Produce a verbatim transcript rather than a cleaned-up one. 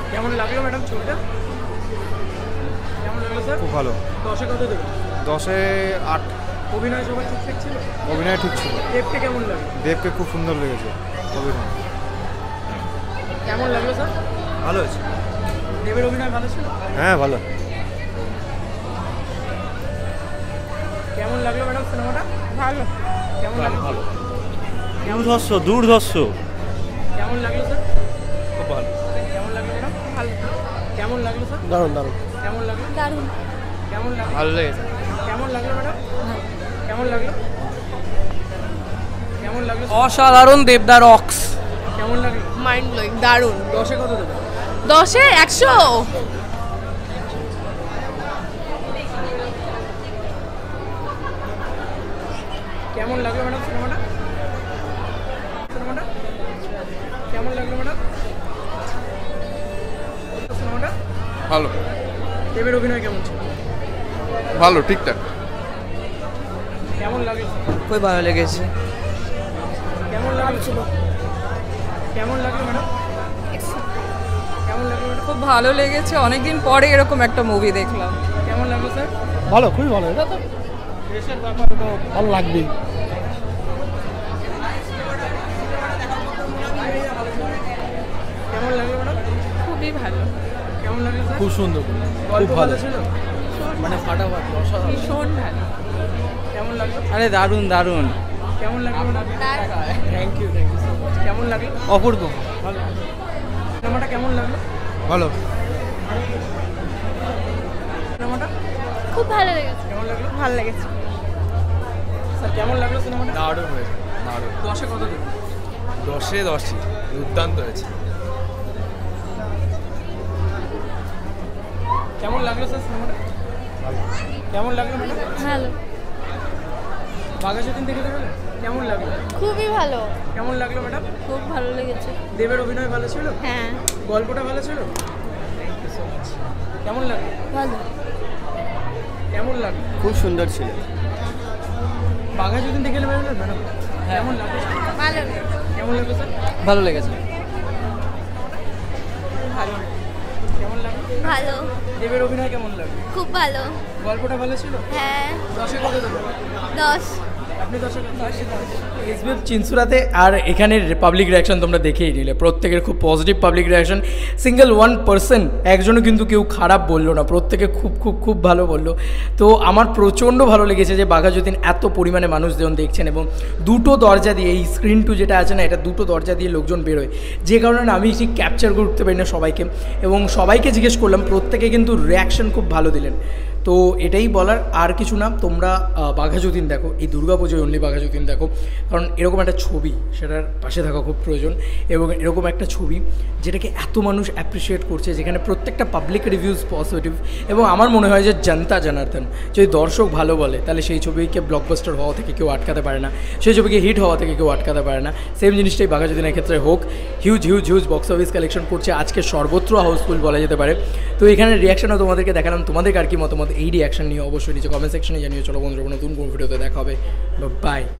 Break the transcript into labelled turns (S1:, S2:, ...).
S1: কেমন লাগলো ম্যাডাম ছবিটা? কেমন লাগলো স্যার?
S2: খুব ভালো।
S1: দশে কত দেবেন?
S2: দশে আট।
S1: অভিনয় সবার ঠিকঠাক ছিল?
S2: অভিনয় ঠিক ছিল।
S1: দেবকে কেমন লাগলো?
S2: দেবকে খুব সুন্দর লেগেছে অভিনয়।
S1: কেমন লাগলো স্যার?
S2: ভালো হয়েছে।
S1: দেবের অভিনয় ভালো ছিল?
S2: হ্যাঁ ভালো।
S1: কেমন লাগলো ম্যাডাম সিনেমাটা? ভালো। কেমন লাগলো?
S2: ভালো। দুর্ধর্ষ দুর্ধর্ষ।
S1: কেমন লাগলো স্যার?
S2: খুব ভালো।
S1: কেমন লাগলো ম্যাডাম? ভালো। কেমন লাগলো স্যার?
S2: দারুণ দারুণ।
S1: কেমন লাগলো?
S3: দারুণ।
S1: কেমন লাগলো?
S2: ভালো লেগেছে।
S1: কেমন লাগলো ম্যাডাম? কেমন লাগলো? কেমন লাগলো?
S4: অসাধারণ দেবদার অক্স।
S1: কেমন লাগলো?
S3: মাইন্ড ব্লোয়িং, দারুণ।
S1: দশে কত দেবেন?
S3: দশে একশো।
S1: কেমন লাগলো ম্যাডাম সিনেমাটা? সিনেমাটা কেমন লাগলো ম্যাডাম? সিনেমাটা
S5: ভালো।
S1: দেবের অভিনয় কেমন ছিল?
S5: ভালো, ঠিকঠাক।
S1: কেমন লাগলো?
S4: খুব ভালো লেগেছে।
S1: কেমন লাগলো ছিল? কেমন লাগলো ম্যাডাম? কেমন লাগলো ম্যাডাম?
S4: খুব ভালো লেগেছে, অনেকদিন পরে এরকম একটা মুভি দেখলাম।
S1: কেমন লাগলো স্যার?
S2: ভালো, খুবই ভালো। এটা তো দেশের ব্যাপার, তো ভালো লাগবেই।
S1: কেমন লাগলো ম্যাডাম?
S3: খুবই ভালো,
S1: কেমন লাগলো স্যার?
S2: খুব সুন্দর,
S1: গল্প ভালো ছিল?
S2: মানে ফাটাফাটি, অসাধারণ।
S3: ভীষণ ভালো।
S1: কেমন লাগলো?
S4: আরে দারুণ দারুণ।
S1: কেমন লাগলো madam? Thank you thank you so much. কেমন লাগলো?
S4: অপূর্ব।
S1: ভালো। সিনেমাটা কেমন লাগলো?
S2: ভালো।
S1: সিনেমাটা
S3: খুব ভালো লেগেছে।
S1: কেমন লাগলো?
S3: ভালো লেগেছে।
S1: স্যার কেমন লাগলো সিনেমাটা?
S5: দারুণ হয়েছে, দারুণ।
S1: দশে কত দেবেন?
S5: দশে দশই, দুর্দান্ত হয়েছে।
S1: কেমন লাগলো স্যার সিনেমাটা? কেমন লাগলো ম্যাডাম?
S3: ভালো,
S1: বাঘা যতীন দেখে দেবেন? কেমন লাগলো?
S3: খুবই ভালো।
S1: কেমন লাগলো ম্যাডাম?
S3: খুব ভালো লেগেছে।
S1: দেবের অভিনয় ভালো ছিল?
S3: হ্যাঁ,
S1: গল্পটা ভালো ছিল? কেমন লাগলো?
S3: ভালো।
S1: কেমন লাগলো?
S2: খুব সুন্দর ছিল।
S1: বাঘা যতীন দেখে নেবেন ম্যাডাম? কেমন লাগলো?
S3: ভালো
S1: কেমন লাগলো স্যার?
S4: ভালো লেগেছে।
S1: ভালো। কেমন লাগলো?
S3: ভালো,
S1: দেবের অভিনয় কেমন লাগলো?
S3: খুব ভালো।
S1: গল্পটা ভালো ছিল?
S3: হ্যাঁ,
S1: দশে কত দেবেন?
S3: দশ।
S1: আপনি দশে কত? দশে দশ।
S6: এসবিএফ চিনসুরাতে আর এখানের পাবলিক রিয়াকশন তোমরা দেখেই নিলে, প্রত্যেকের খুব positive public reaction. Single one person, একজনও কিন্তু কেউ খারাপ বললো না, প্রত্যেকে খুব খুব খুব ভালো বললো। তো আমার প্রচণ্ড ভালো লেগেছে যে বাঘা যতীন এত পরিমাণে মানুষ যেমন দেখছেন, এবং দুটো দরজা দিয়ে, এই স্ক্রিন টু যেটা আছে না, এটা দুটো দরজা দিয়ে লোকজন বেরোয়, যে কারণে আমি ঠিক ক্যাপচার করতে পারি না সবাইকে, এবং সবাইকে জিজ্ঞেস করলাম, প্রত্যেকে কিন্তু রিয়াকশন খুব ভালো দিলেন। তো এটাই বলার, আর কিছু না। তোমরা বাঘা যতীন দেখো, এই দুর্গা পুজোয় অনলি বাঘা যতীন দেখো, কারণ এরকম একটা ছবি সেটার পাশে থাকা খুব প্রয়োজন, এবং এরকম একটা ছবি যেটাকে এত মানুষ অ্যাপ্রিসিয়েট করছে, যেখানে প্রত্যেকটা পাবলিক রিভিউজ পজিটিভ, এবং আমার মনে হয় যে জনতা জনার্দন, যদি দর্শক ভালো বলে, তাহলে সেই ছবিকে ব্লকবাস্টার হওয়া থেকে কেউ আটকাতে পারে না, সেই ছবিকে হিট হওয়া থেকে কেউ আটকাতে পারে না। সেম জিনিসটাই বাঘা যতীনের ক্ষেত্রে হোক। Huge huge huge box office collection করছে, আজকে সর্বত্র হাউসফুল বলা যেতে পারে। তো এখানে রিয়াকশনও তোমাদেরকে দেখালাম, তোমাদের আর কি মতামত এই রিয়াকশন নিয়ে অবশ্যই নিচে কমেন্ট সেকশনে জানিয়ে। চলো বন্ধুরা, নতুন কোন ভিডিওতে দেখা হবে। বাই।